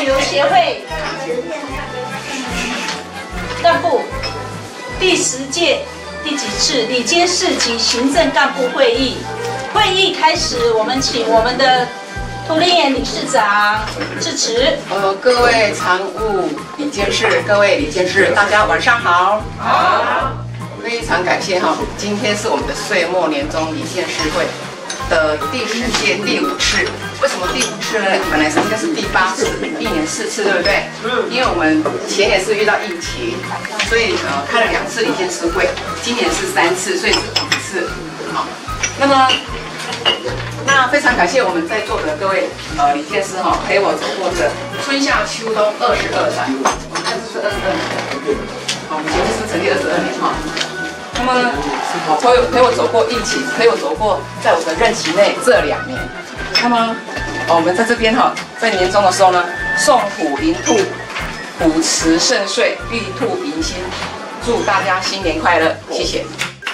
旅游协会干部第10届第几次理监事及行政干部会议。会议开始，我们请我们的涂林妍理事长致辞。 各位常务理监事、各位理监事，大家晚上好。好。非常感谢哈，今天是我们的岁末年终理监事会的第10届第5次。为什么第5次呢？本来应该是第8次，一年4次，对不对？因为我们前年是遇到疫情，所以开了2次理监事会，今年是3次，所以是5次。好，那非常感谢我们在座的各位理监事哈，陪我走过这春夏秋冬22载，我们这次是22年，好，我们节目是成立22年哈。那么陪我走过疫情，陪我走过在我的任期内这2年。那么我们在这边哈，在年终的时候呢，送虎迎兔，虎辞盛岁，玉兔迎新，祝大家新年快乐，谢谢。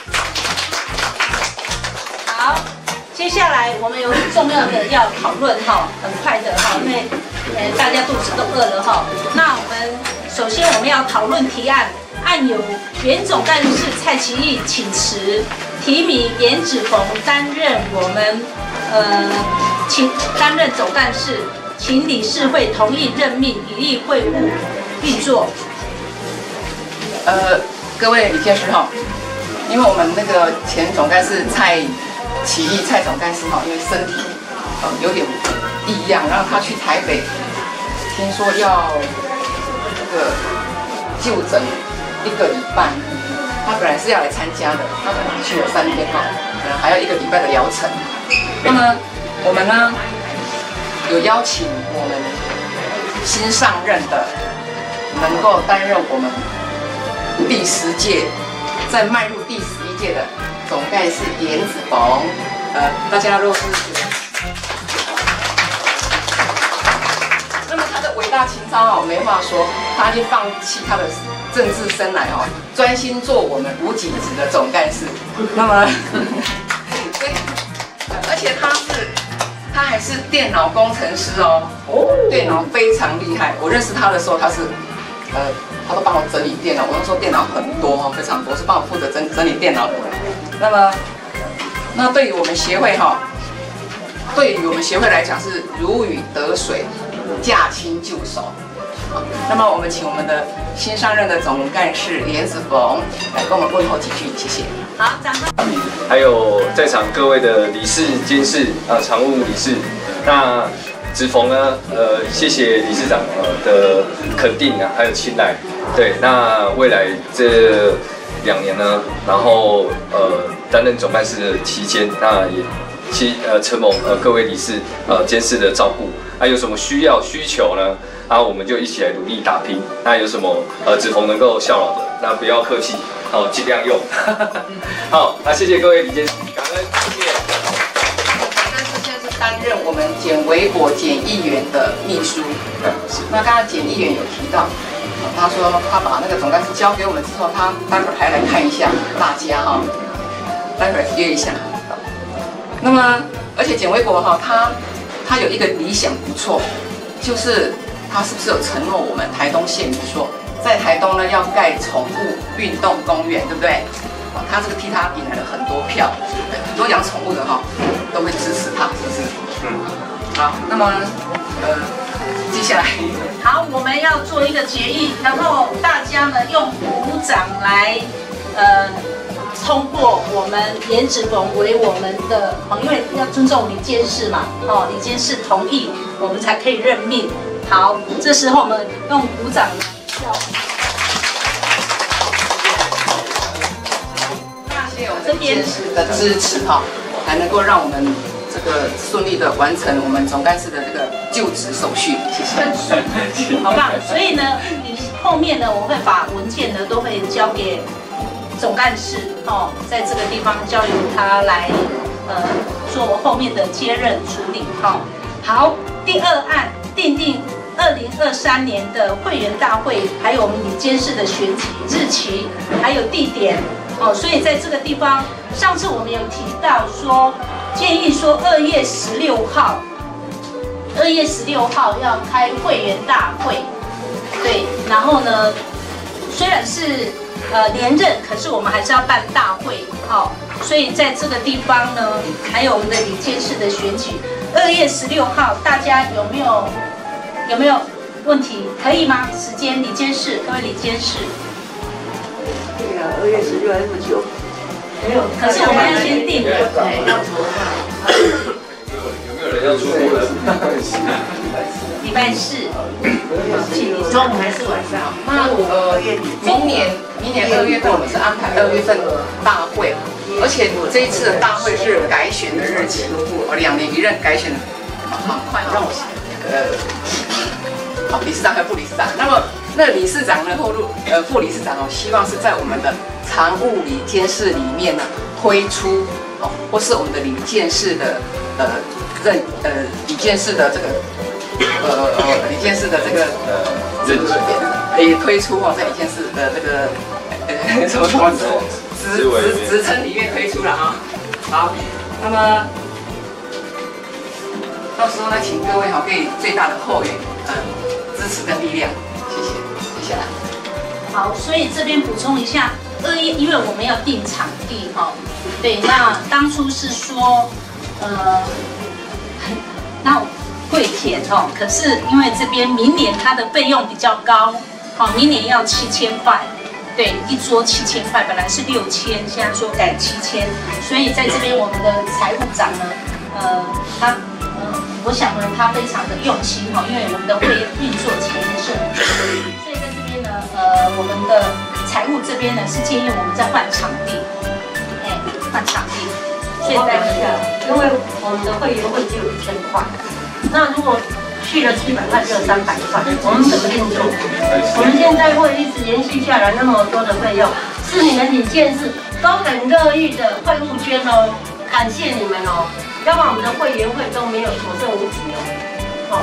好，接下来我们有很重要的要讨论哈，很快的哈，因为大家肚子都饿了哈。那我们首先我们要讨论提案。案由原总干事蔡其义请辞，提名颜子逢担任担任总干事，请理事会同意任命，以利会务运作。 各位理监事哈，因为我们那个前总干事蔡其义蔡总干事哈，因为身体有点异样，然后他去台北，听说要这个就诊。1个礼拜，他本来是要来参加的，他可能去了3天哈，可能还要1个礼拜的疗程。那么我们呢，有邀请我们新上任的，能够担任我们第10届，在迈入第11届的总干事颜子逢。大家若是那么他的伟大情操没话说，他已经放弃他的政治生涯专心做我们无给职的总干事。那么，而且他还是电脑工程师电脑非常厉害。我认识他的时候，他都帮我整理电脑。我那时候电脑很多非常多，是帮我负责整理电脑的。那对于我们协会来讲是如鱼得水，驾轻就熟。那么我们请我们的新上任的总干事颜子逢来跟我们问候几句，谢谢。 好，掌声。 还有在场各位的理事、监事常务理事，那子逢呢，谢谢理事长的肯定还有青睐。对，那未来这2年呢，然后担任总干事的期间，那也承蒙各位理事监事的照顾，有什么需求呢？我们就一起来努力打拼。那有什么子逢能够效劳的，那不要客气，尽量用。好，那谢谢各位理监事，感恩，谢谢。 但是现在是担任我们简维国简议员的秘书。那刚刚简议员有提到，他说他把那个总干事交给我们之后，他待会儿还来看一下大家待会儿约一下。那么，而且简维国他有一个理想不错，就是他是不是有承诺我们台东县民说，在台东呢要盖宠物运动公园，对不对？他这个替他引来了很多票，很多养宠物的都会支持他，是不是？好，那么接下来， 好，我们要做一个决议，然后大家呢用鼓掌来通过我们颜子逢为我们的因为要尊重理监事嘛，理监事同意，我们才可以任命。好，这时候我们用鼓掌来叫。 谢谢我们这边的支持才能够让我们这个顺利的完成我们总干事的这个就职手续，谢谢。 好棒！所以呢，后面呢，我会把文件呢都会交给总干事在这个地方交由他来做后面的接任处理好，第2案订定2023年的会员大会，还有我们理监事的选举日期，还有地点所以在这个地方，上次我们有提到说，建议说2月16号 2月16号要开会员大会，对，然后呢，虽然是连任，可是我们还是要办大会，好，所以在这个地方呢，还有我们的理监事的选举，2月16号，大家有没有问题？可以吗？时间，理监事，各位理监事。 对啊，2月16还那么久。没有， 可是我们要先定的， 要筹划。 有没有人要出国的？ 礼拜4。 中午还是晚上？ 明年2月份我们是安排2月份大会，而且这一次的大会是改选的日期，我2年1任改选，好快让我理事长和副理事长。那么那理事长呢，副理事长希望是在我们的常务理监事里面呢推出或是我们的理监事的理监事的这个理监事的这个可以推出在理监事的这个什么职称里面推出了啊。好，那么到时候呢，请各位给最大的后援支持跟力量，谢谢。接下来， 好，所以这边补充一下，2月因为我们要定场地对，那当初是说那会填可是因为这边明年它的费用比较高，明年要7000块，对，一桌7000块，本来是6000，现在说改7000，所以在这边我们的财务长呢，我想呢他非常的用心因为我们的会运作起来是很顺利，所以在这边呢，我们的财务这边呢是建议我们再换场地，换场地，所以在因为我们的会员会只有1000块。那如果去了700块，就有300块，我们怎么运作？我们现在会一直延续下来那么多的费用，是你们理监事都很乐意的会务捐感谢你们要不然我们的会员会都没有所剩无几好，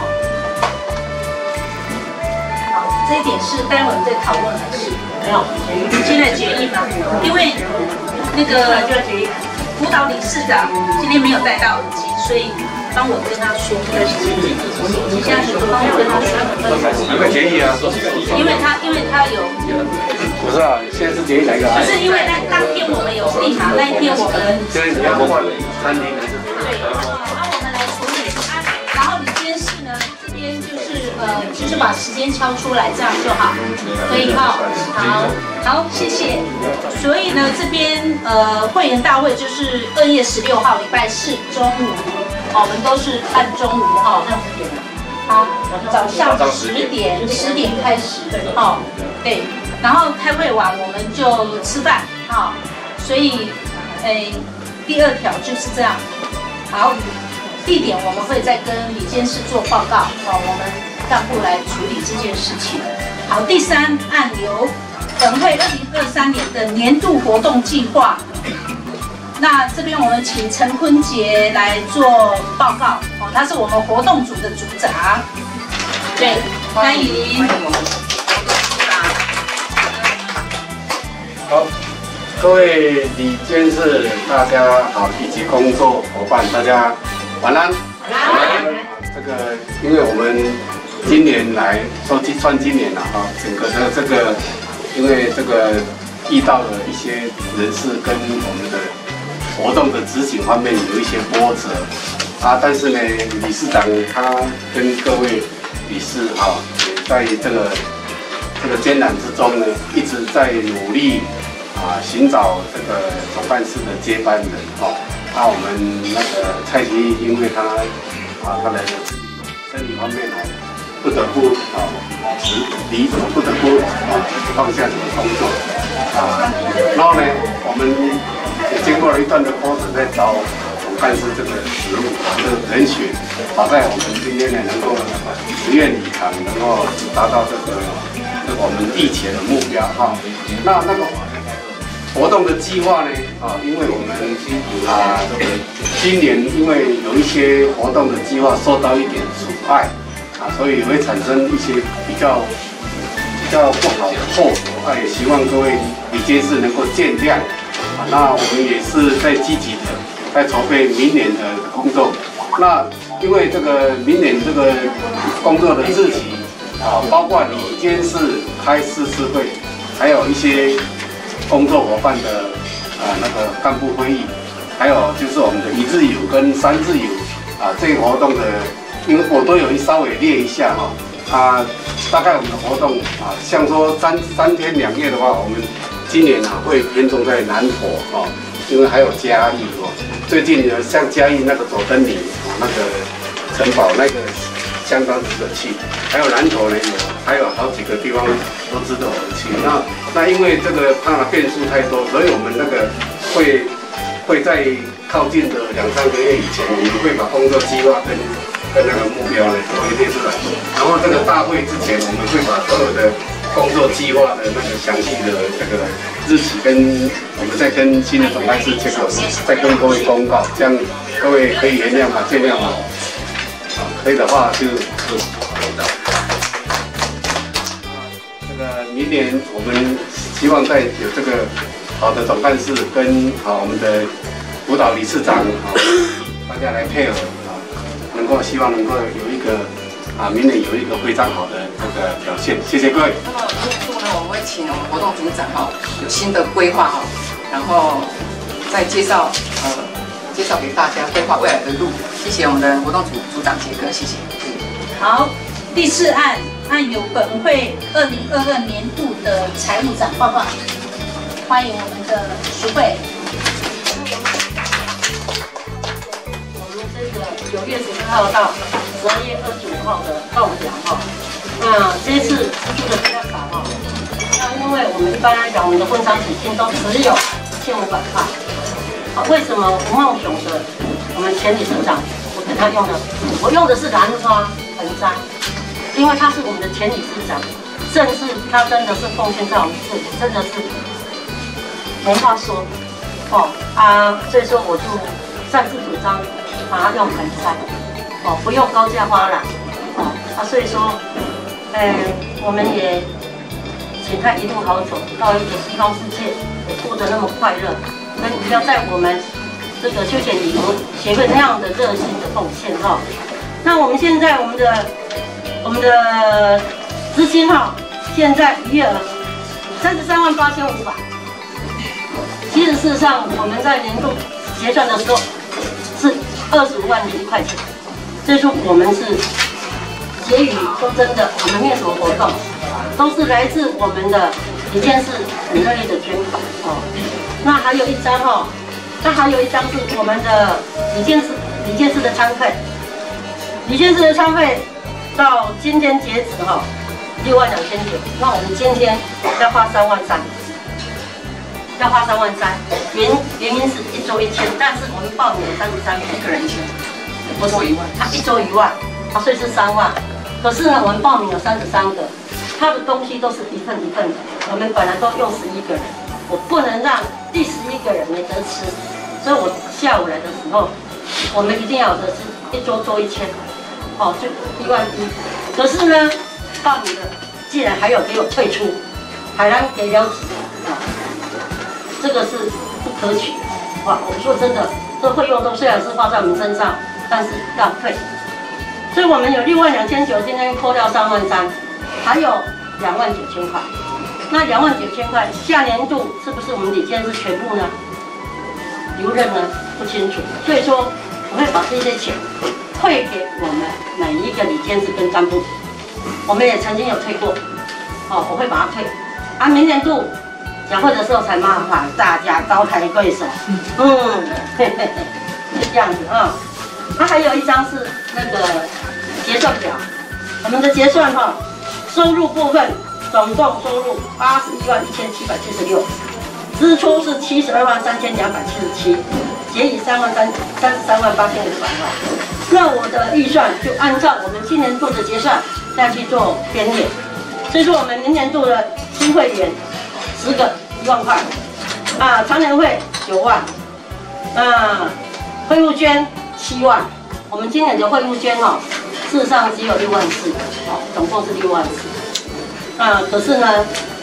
这一点是待会我们再讨论的事。 没有， 现在决议吗？因为那个辅导理事长今天没有带到耳机，所以帮我跟他说。你现在是帮我跟他说。 有个决议啊。 因为他有。 不是啊，现在是决议哪个？ 不是因为当天我们有定那一天我们。 就是你要换餐厅还是？ 对，我们来处理然后理监事呢这边就是把时间敲出来，这样就好，可以好，谢谢。所以呢，这边会员大会就是2月16号礼拜4中午，我们都是办中午早上10点开始对，然后开会完我们就吃饭所以第2条就是这样。好，地点我们会再跟理监事做报告我们干部来处理这件事情。好，第3案由本会2023年的年度活动计划。那这边我们请陈坤杰来做报告他是我们活动组的组长。对，欢迎。 好，各位理监事，大家好，一起工作伙伴，大家晚安。这个，因为我们今年来算今年了整个的这个，因为这个遇到了一些人事跟我们的活动的执行方面有一些波折但是呢，理事长他跟各位理事也在这个艰难之中呢，一直在努力寻找这个总干事的接班人我们那个蔡其义，因为他的身体方面不得不不得不放下这个工作然后呢，我们也经过了一段的波折，在找总干事这个职务这个人选，好在我们今天呢能够如愿以偿，能够达到这个我们预期的目标那个活动的计划呢因为我们今年因为有一些活动的计划受到一点阻碍所以会产生一些比较不好的后果也希望各位理监事能够见谅那我们也是在积极的在筹备明年的工作那因为这个明年这个工作的日期包括里监事开誓师会，还有一些工作伙伴的那个干部会议，还有就是我们的1日游跟3日游这个活动的，因为我都有稍微列一下大概我们的活动像说3天2夜的话，我们今年会偏重在南投因为还有嘉义最近呢像嘉义那个佐登尼那个城堡那个相当值得去，还有南投呢还有好几个地方都值得我们去。那因为这个怕变数太多，所以我们那个会在靠近的2-3个月以前，我们会把工作计划跟那个目标呢规定出来。然后这个大会之前，我们会把所有的工作计划的那个详细的这个日期跟我们再跟新的总干事结果，再跟各位公告，这样各位可以原谅见谅可以的话就这个明年我们希望在有这个好的总干事跟我们的辅导理事长大家来配合希望能够有一个明年有一个非常好的这个表现，谢谢各位。 那么入处呢，我们会请我们活动组长有新的规划然后再介绍给大家规划未来的路。谢谢我们的活动组长杰哥，谢谢。 好，第4案有本会2022年度的财务长报告，欢迎我们的徐会。 我们这个9月12号到12月25号的报表那这一次支出的比较少那因为我们一般来讲，我们的婚丧喜庆都只有1500块。为什么吴梦雄的我们前理事长，我用的是兰花盆栽，因为他是我们的前理事长，正是他真的是奉献在我们这里，真的是没话说所以说我就擅自主张把它用盆栽不用高价花篮所以说我们也请他一路好走到一个西方世界，也过得那么快乐。不要在我们这个休闲旅游协会那样的热心的奉献那我们现在我们的资金现在营业额338500。其实事实上我们在年度结算的时候是25万001块钱，所以说我们是结余。说真的，我们没有什么活动，都是来自我们的理监事很热烈的捐款那还有一张是我们的理监事的餐费，理监事的餐费到今天截止62900，那我们今天要花3万3，原因是1周1000，但是我们报名了33个， 一个人1000， 不是1万，他1周1万，所以是3万。可是呢，我们报名有33个，他的东西都是一份一份的，我们本来都用11个人。我不能让第11个人没得吃，所以我下午来的时候，我们一定要有的是1周做1000，就1万1。可是呢，报名的竟然还有给我退出，还让给了纸这个是不可取的。我说真的，这费用都虽然是花在我们身上，但是浪费。所以我们有62900，今天扣掉3万3，还有29000块。那29000块，下年度是不是我们理监事全部呢留任呢？不清楚。所以说，我会把这些钱退给我们每一个理监事跟干部。我们也曾经有退过，我会把它退。明年度讲会的时候才麻烦大家高抬贵手。是这样子那还有一张是那个结算表，我们的结算收入部分。总共收入811776，支出是723277，结余338500块。那我的预算就按照我们今年度的结算再去做编列。所以说我们明年度的新会员10个1万块，常年会9万，会务捐7万。我们今年的会务捐事实上只有6万4，总共是6万4。可是呢，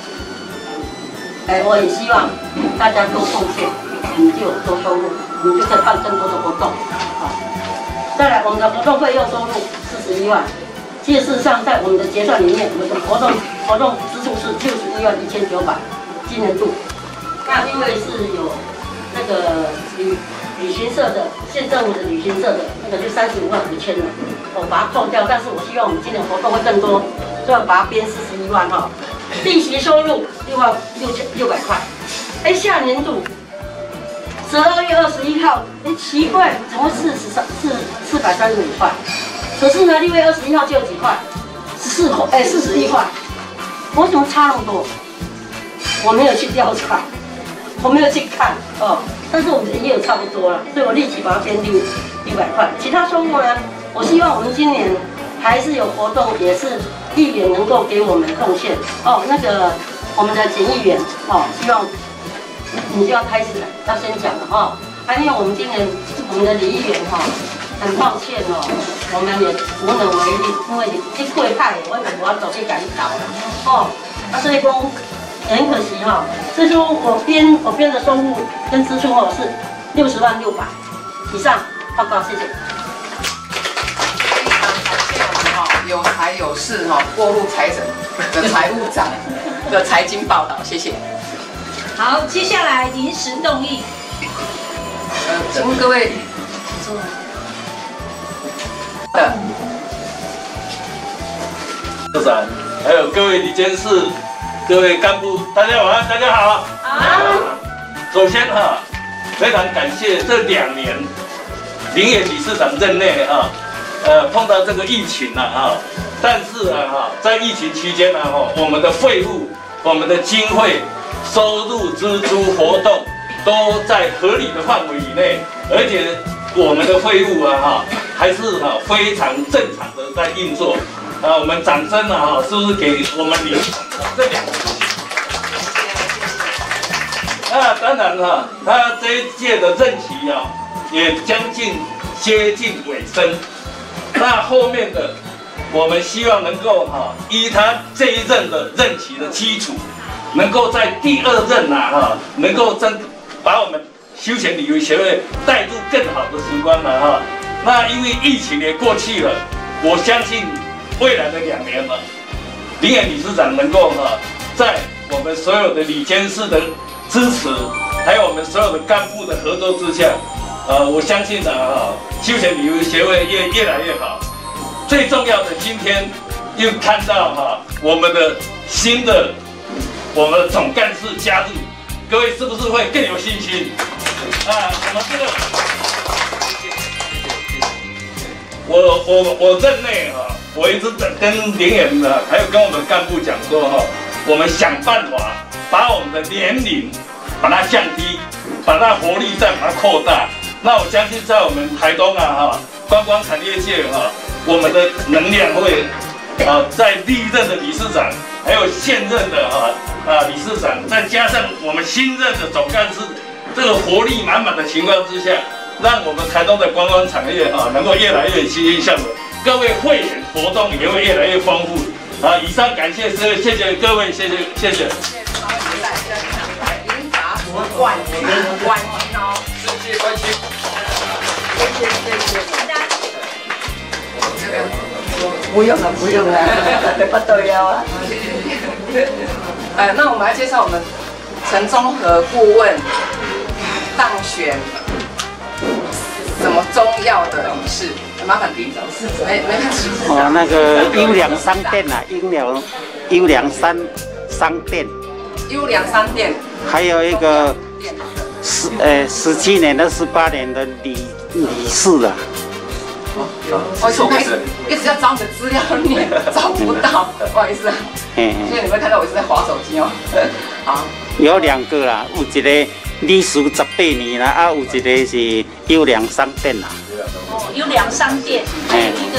我也希望大家多贡献，我们就有多收入，我们就可以办更多的活动。 再来，我们的活动费用收入41万。其实事实上，在我们的结算里面，我们的活动支出是611900，今年度。那因为是有那个旅行社的县政府的旅行社的那个就35万5000了，我把它扣掉。但是我希望我们今年活动会更多，所以我把它编41万哈。利息收入66600块。哎，下年度12月21号，哎，奇怪，怎么是435块？可是呢，6月21号就有几块，41块，为什么差那么多？我没有去调查，我没有去看哦。但是我们的营业额差不多了，所以我立即把它编600块。其他收入呢，我希望我们今年还是有活动，也是议员能够给我们贡献哦。那个我们的检议员哦，希望你就要开始了，要先讲了哦。因为我们今年我们的李议员哈。很抱歉哦，我们也无能为力，因为你贵派，我要走去赶倒了哦。所以说很可惜哈，所以说我编的收入跟支出哦是60万600以上。报告，谢谢。 非常感谢我们哈有财有势哈过路财神的财务长的财经报道，谢谢。 好，接下来临时动议。 请问各位。 社长，还有各位理监事、各位干部，大家晚安，大家好。好。首先哈，非常感谢这2年林野理事长任内啊，碰到这个疫情了啊，但是啊在疫情期间呢我们的费务、我们的经费、收入、支出、活动都在合理的范围以内，而且我们的费务还是非常正常的在运作。我们掌声是不是给我们理事长这2个？当然他这一届的任期也接近尾声。那后面的我们希望能够依他这一任的任期的基础，能够在第2任能够把我们休闲旅游协会带入更好的时光了那因为疫情也过去了，我相信未来的2年林野理事长能够在我们所有的理监事的支持，还有我们所有的干部的合作之下，我相信休闲旅游协会越来越好。最重要的，今天又看到我们的新的我们的总干事加入，各位是不是会更有信心？我们这个，我任内我一直跟林野还有跟我们干部讲说我们想办法把我们的年龄把它降低，把它活力再把它扩大。那我相信在我们台东观光产业界我们的能量会在历任的理事长，还有现任的理事长，再加上我们新任的总干事，这个活力满满的情况之下，让我们台东的观光产业能够越来越欣欣向荣，各位会员活动也会越来越丰富。以上感谢谢谢各位，谢谢。 银发国冠军哦， 世界冠军。 谢谢。不用了，不对了那我们来介绍我们陈综合顾问当选什么中药的理事，麻烦李董事长。没关系。 那个优良商店优良商店。 优良商店。 还有一个17年的18年的理事了。 我从开始一直要找你的资料念，找不到，不好意思。所以你会看到我一直在滑手机好。 有2个啦，有一个理事18年啦，有一个是优良商店啦。 优良商店，还有一个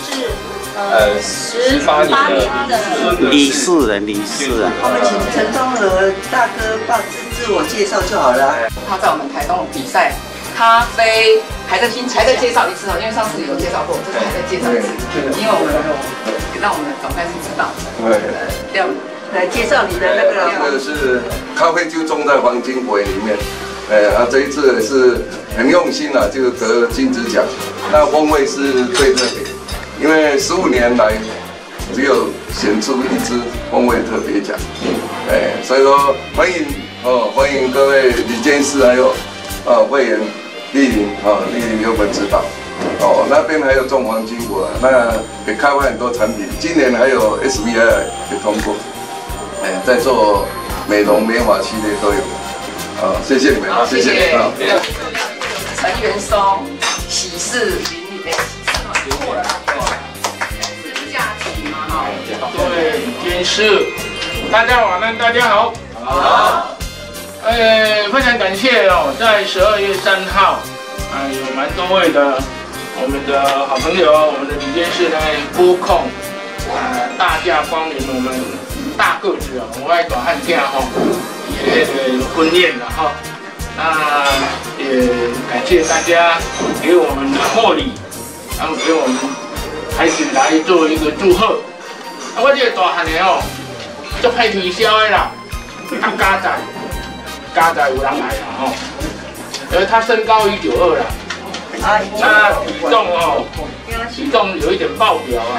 就是18年的理事人。 我们请陈综合大哥自我介绍就好了。 他在我们台东比赛。咖啡还在介绍一次因为上次有介绍过，这次还在介绍一次，因为我们让我们的总干事知道。 来介绍你的那个。 这个是咖啡就种在黄金围里面， 这一次也是很用心了，就得金质奖。那风味是最特别，因为15年来只有选出一支风味特别奖。所以说欢迎各位李监事还有会员莅临给我们指导。那边还有种黄金果，那也开发很多产品。今年还有 SBI 也通过，在做美容美发系列都有。谢谢你们，谢谢。 陈元松，喜事邻里的喜事嘛，私家庭嘛哈。 对，监事，大家晚安，大家好。好。非常感谢哦，在12月3号，有蛮多位的我们的好朋友，我们的李监事呢拨空，大驾光临我们大个子哦，我爱大汉家哈，婚宴了哈。那也感谢大家给我们的贺礼，然后给我们孩子来做一个祝贺。我这个大汉的哦，做派推销的啦，家在有人来啦吼。他身高192啦，那体重有一点爆表啊。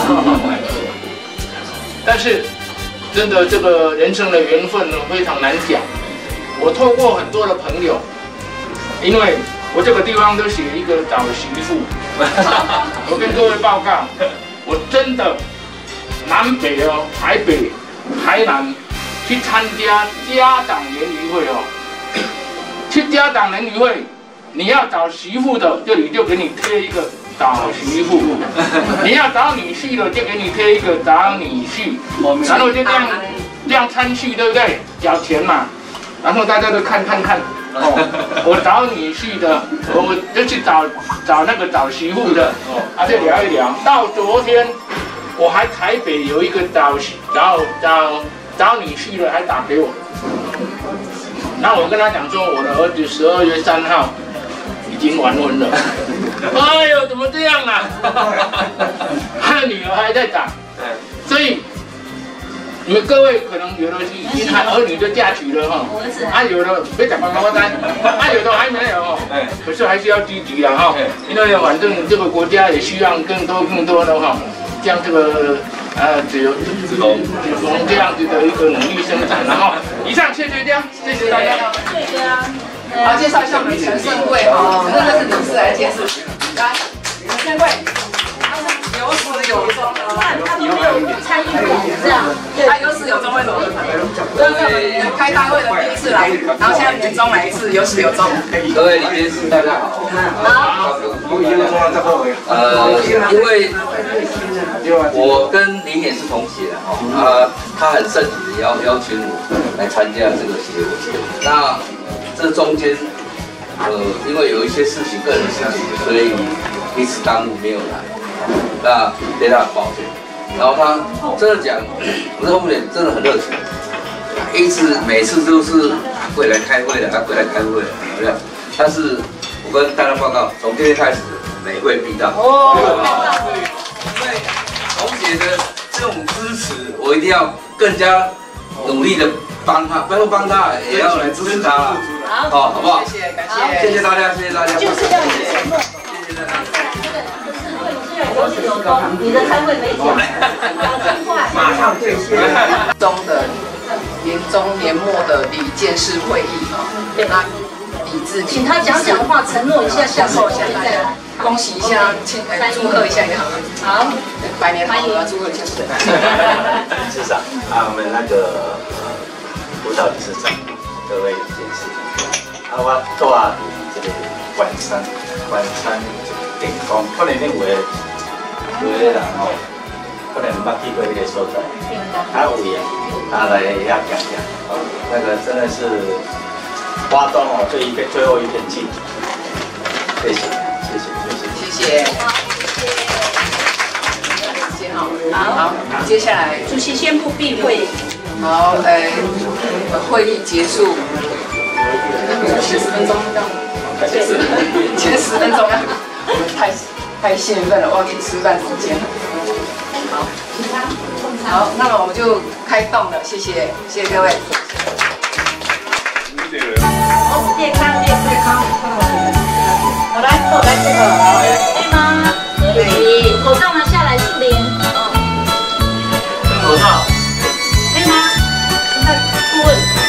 但是真的这个人生的缘分呢非常难讲。我透过很多的朋友，因为我这个地方都写一个找媳妇，我跟各位报告，我真的南北哦，台北、台南去参加家长联谊会哦，去家长联谊会，你要找媳妇的，这里就给你贴一个找媳妇；你要找女婿的，就给你贴一个找女婿，然后就这样参序，对不对？缴钱嘛。然后大家都看，我找女婿的，我就去找那个找媳妇的，就聊一聊。到昨天，我还台北有一个找女婿的，还打给我。然后我跟他讲说，我的儿子12月3号已经完婚了。哎呦，怎么这样啊？他的女儿还在打，所以。你们各位可能有的已经儿女就嫁娶了哈，有的没讲爸单，有的还没有哦，可是还是要积极啦哈，因为反正这个国家也希望更多的哈，像这个子龙这样子的一个努力生产，然后以上谢谢大家，谢谢大家。 好，介绍一下我们陈胜贵哈，陈胜贵是理事来介绍，来，陈胜贵。有始有终，他都没有参与过这样，他有始有终为什么？这是我们开大会的第一次来，然后现在年终来一次，有始有终。 各位李监事大家好。好。因为我跟林也是同学的哈，他很盛情的邀请我来参加这个协会。那这中间，因为有一些事情，个人事情，所以彼此耽误没有来。那对他很抱歉，然后他真的讲，我这后面真的很热情，每次都是会来开会的，会来开会的，对吧？但是我跟大家报告，从今天开始每会必到。因为红姐的这种支持，我一定要更加努力的帮他，不要帮他，也要来支持他了。好，好不好？ 谢谢，感谢， 谢谢大家，谢谢大家。 就是要有承诺。谢谢大家。有始有终，你的参会没讲，尽快马上兑现。年终年末的理监事会议对啊，李志， 请他讲话，承诺一下，下次现在恭喜一下，祝贺一下你好。好，100年好合，祝贺一下。 理事长我们那个辅导理事长，各位理监事，我住这个关山地方，可能因为。有的人可能捌去过那个所在，有缘来遐行行，那个真的是花东最后一片净土。谢谢。 好，接下来主席宣布闭会。 好，会议结束。前10分钟这样，前10分钟，太兴奋了，忘记吃饭时间了。好，那么我们就开动了，谢谢各位。 健康，我来这个，可以吗？可以。口罩拿下来，树林。 口罩。 可以吗？那顾问。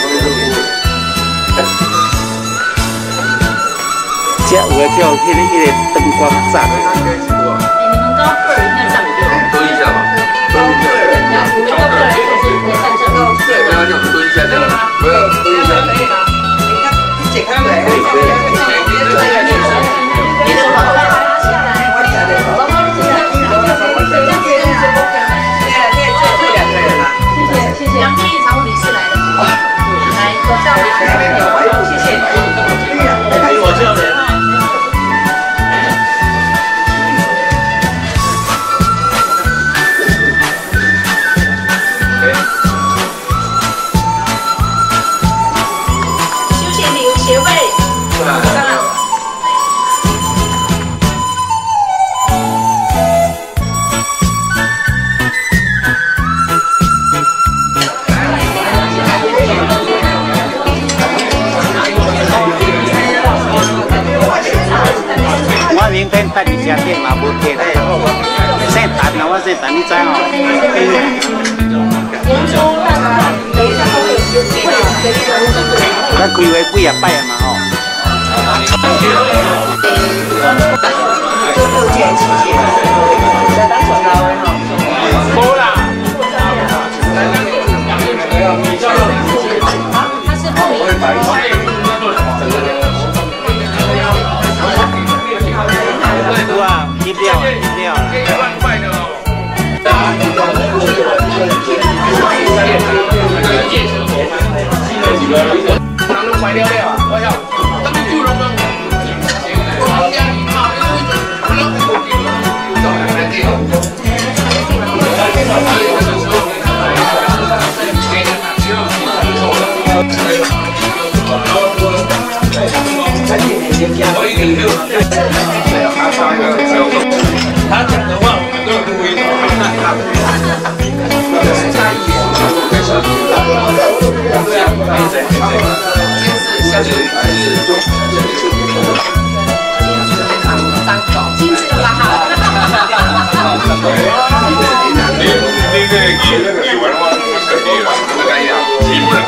这有个叫迄个灯光站。 你们高个儿应该上不了。 蹲一下嘛。 高个儿，你们高个儿就是我看这个。 对，不要就蹲一下这样。不要蹲一下。 可以吗？你解开没？可以。 你手把它拿下来。谢谢。杨碧常务理事来了。来，口罩拿下来。谢谢。 我这边。 休闲旅游协会。 我明天带你家店嘛，无客咧。姓陈啊，我姓陈，你知吼？咱开会几啊摆啊嘛吼。无啦。 他是不明。 对啊，一掉了，一掉了。1万块的哦。 人都坏了了，我想，咱们就能够，我家里嘛，可能会找人来这样。 他讲的话，我们都有录音。 精致的吧哈。 你那个语文的话，肯定了，不敢讲，题目的多。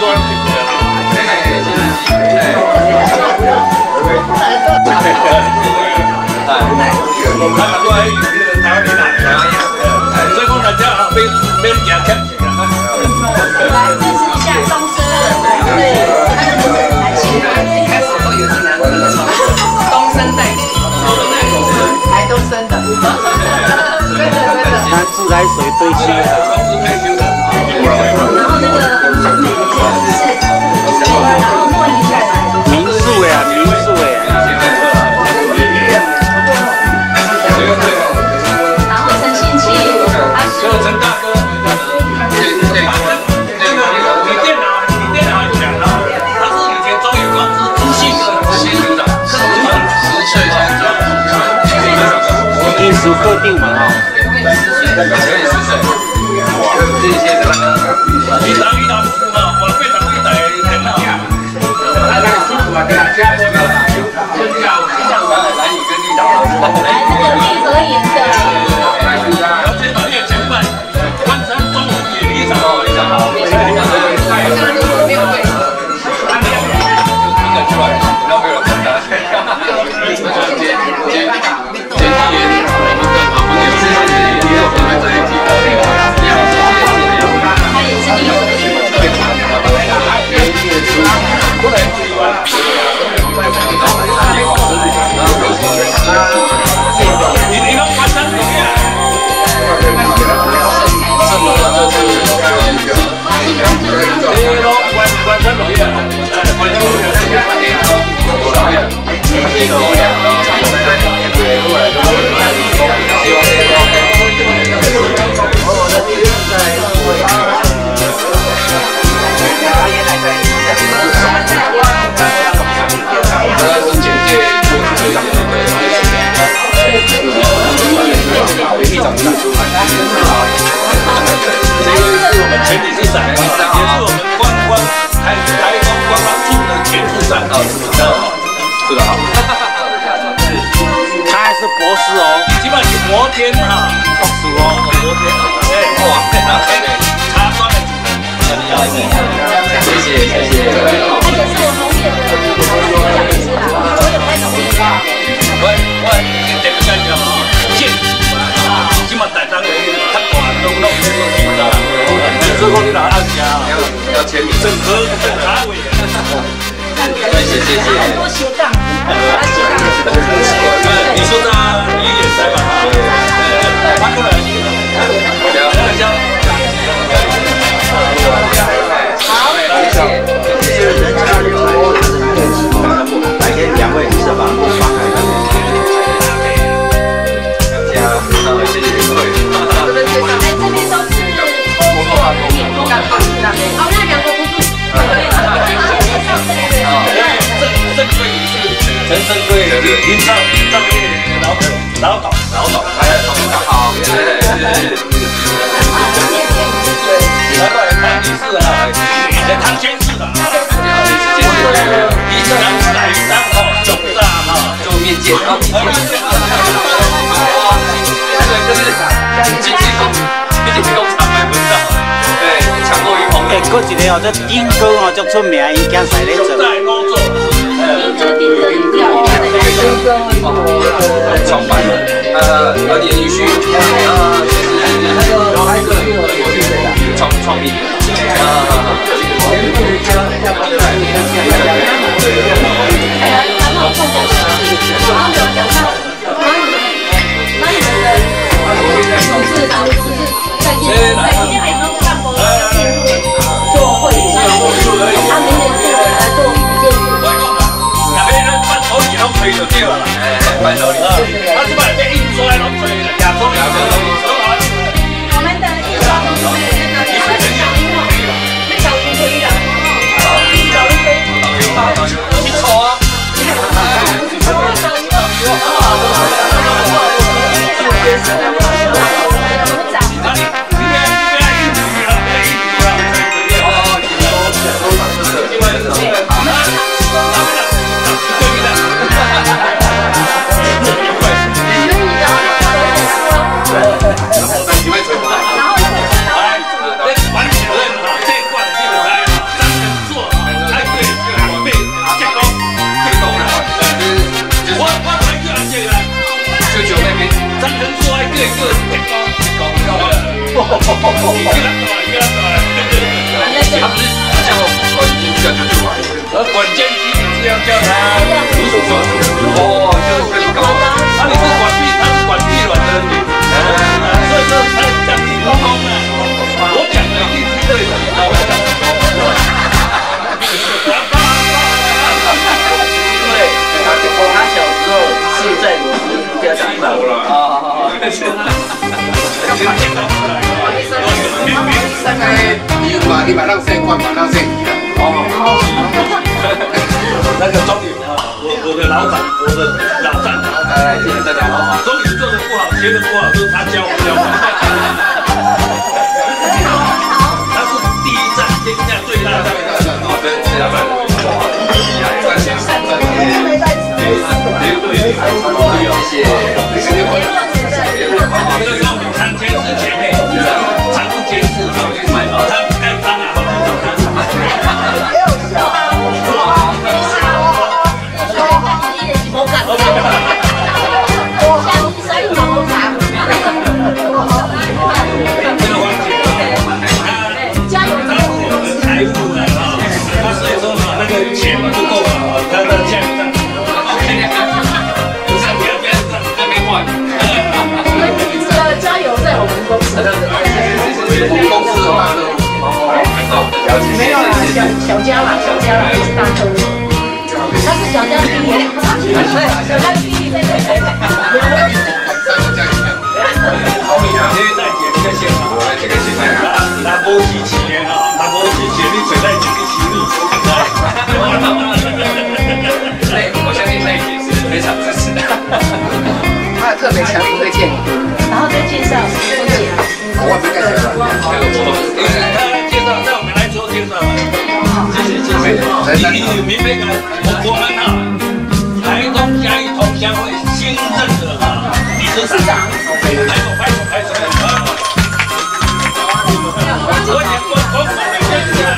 我们很多还有台湾人来，所以讲大家别讲客气了。 来认识一下东升，对，他的名字很难写。 一开始都有进来，东升代表，台东升的，真的。 他自来水堆积。 然后那个洪水美的建筑是，然后诺伊再来。 民宿呀，民宿呀。 然后陈信奇，他是陈大哥，你电脑很强啊，他是以前中油公司资讯的组长，10岁才艺术课定嘛哈。 10岁，哇，这些的啦，你当领导嘛，我非常会带电脑。 他那个师傅啊，对啊，加多个， 蓝宇跟绿岛， 来那个内河岩的。 了解专业前半，完成中午也理想好，理想好。 没有对手。 一个出来，然后没有人看他。 这一天我们更好，我们也是在一起。 要签名，整合检察委员。谢谢。很多斜杠。你说他你也在吧？他过来。好，谢谢。来给两位社帮帮海的。谢谢各位。这边都是工作好，那两个不是。正规仪式，陈正规营造业老导，还有好，难怪汤女士啊，汤监事的，一来三号总大哈，做面见啊，经济工厂买不到。抢过一空。哎，搁一个哦，这丁哥哦，足出名，伊囝在咧做。创办人，连续，创立，做会议，他明年就来做福建局。那边人办手礼拢吹就对了啦，办手礼啊，他这边被印出来拢吹了，亚洲我们的印刷公司那个小樱花，小樱推的，小樱推，你丑啊！管监机你是要叫他哦，就是高啊，你是管闭，他是管闭卵的，所以说他这样子沟通啊，我讲的一定是对的，对，他小时候是在我们家长大你把让谁管，把让谁提了。 那个终于我的老板，我的老战友，谢谢大家。终于做的不好，学的不好，都是他教我教我。他是第一站，天下最大的。对，是老板。谢谢。这是我们参监事前面，常务监事，他不该当啊， 加油！ 财富的啊，他所以说那个钱不够啊，他的钱加油，在我们公司。 公司的大哥， 没有啦，小家啦，小家啦，不是大哥。他是小家弟弟，小家弟弟在台北。 好厉害！这代姐这个现场，这个现场，拿波机器人啊，拿波机器人，你嘴在这个洗你。对，我相信代姐是非常支持的。 他特别强力推荐， 然后再介绍郭姐。 我没介绍。 他来介绍，让我们来做介绍。谢谢。你明白吗？我们啊，台东嘉义同乡会新任的啊理事长，拍手。我讲我的。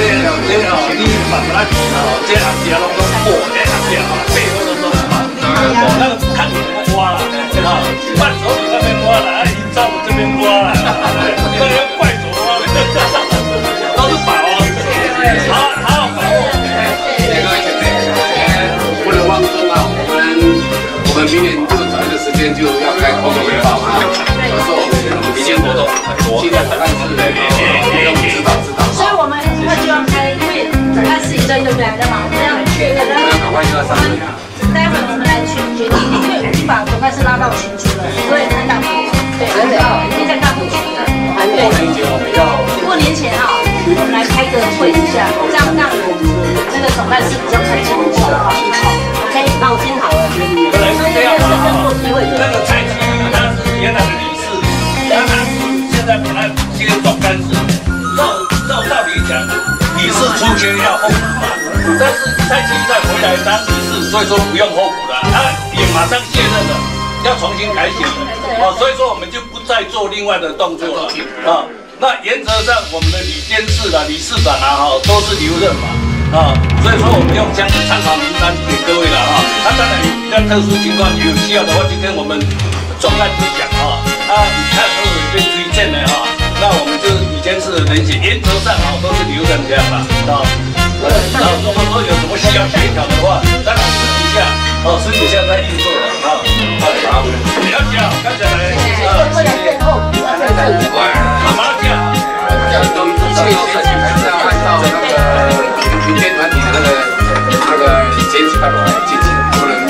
你慢慢这红条拢补，这红条背后都嘛，那个看你怎么挖啦，伴手礼那边挖啦，营造这边挖啦，那要怪什么？都是宝哦，好把握。 各位前辈，不能忘中啊！我们明年就找一个时间就要开活动汇报啊，到时候明年活动很多，尽量但是让我们知道。 所以我们很快就要开，因为总干事一阵就来了嘛，我们要去的。 赶快就要上去。 待会我们来决定，因为已经把总干事拉到群组了，所以很难对，已经在大会群了。对，过年前哈，我们来开个会一下，这样让那个总干事比较开心一点。OK，放心好了。 本来是这样的哈，那个蔡奇他是原来的理事，他现在本来接总干事，照道理讲，理事出缺要候补嘛，但是蔡奇再回来当理事，所以说不用候补了，他也马上卸任了，要重新改选了，所以说我们就不再做另外的动作了啊。那原则上我们的理监事啦、理事长啊，都是留任嘛。所以说我们用这样的参考名单给各位了那当然比较特殊情况有需要的话，就跟我们总干事讲你看都有被推荐的那我们就是理监事的人选，原则上都是留任这样然后如果说有什么需要协调的话，当然私底下再运作了好，不要讲，刚才来会来最后， 马上讲， 一切事情还是要按照那个。民间团体的那个阶级办法来进行，不能。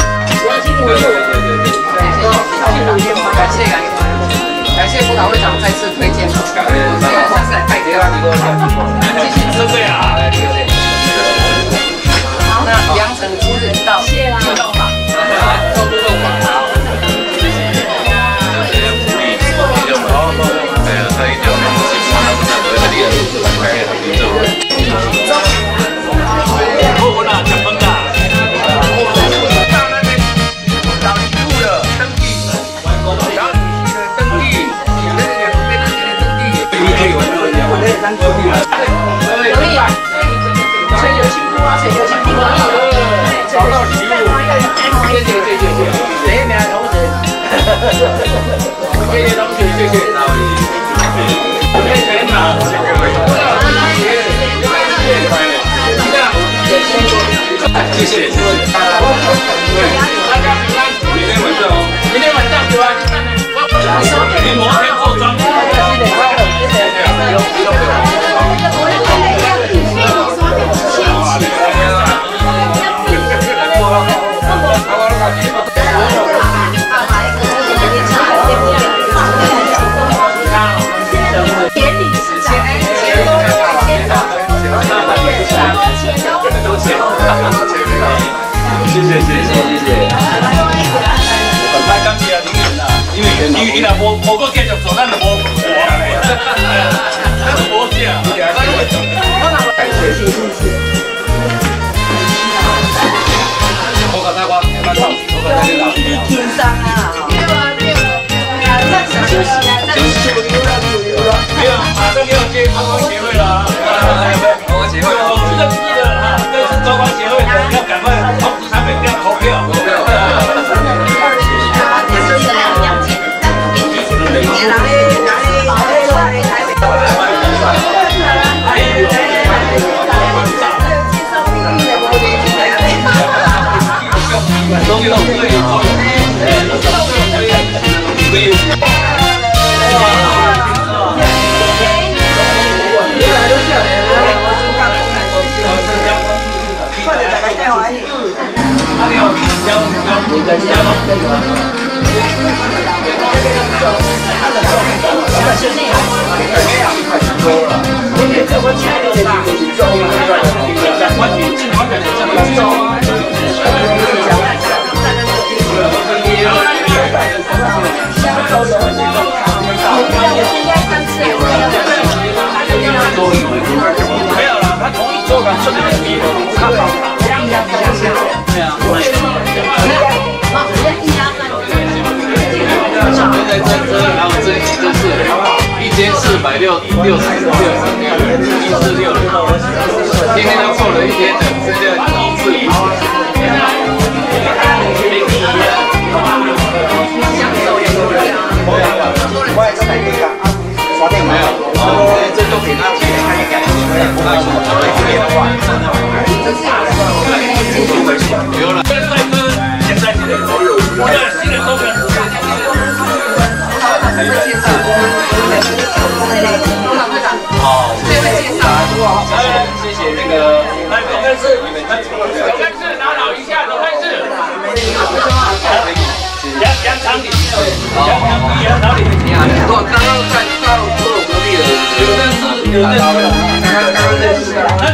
感谢辅导会长再次推荐，下次来拜别啦，继续真的呀。 好，那良辰吉日到，谢啦，到访，都不漏访，好。 我啦，结婚啦，到那边老媳妇的登记，然后女婿的登记，那个两边那边的登记，你可以玩到两个登记了，可以，吹牛庆祝啊，吹牛庆祝啊，找到媳妇，谢谢，谁名同学？谢谢同学，谢谢，谢谢拿，谢谢，大家平安，明天晚上明天晚上有啊，你摩天后装，谢谢。太感谢林员啦，因为伊若无搁继续做，咱就无活啊，咱就无食。谢谢。我甲大我慢唱，我甲大你老。天生啊，暂时休息啊，暂时休息了。没有，马上就要接观光协会了观光协会正式的这是观光协会的，要赶快通知台北要投票。没有啦，他同意做个顺利的看到然后这一期就是一间是今天都做了一天的，这叫极致。没有，这都给他提看一看。有了，帅哥现在新的周边。好，这位介绍。谢谢那个总干事，总干事打扰一下，总干事。杨常理，杨常理，我刚刚在到做隔壁的，有的是，刚刚认识。